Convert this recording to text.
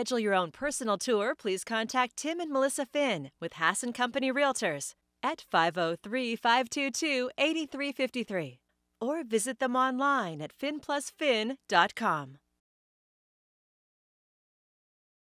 schedule your own personal tour, please contact Tim and Melissa Finn with Hass & Company Realtors at 503-522-8353 or visit them online at finplusfin.com.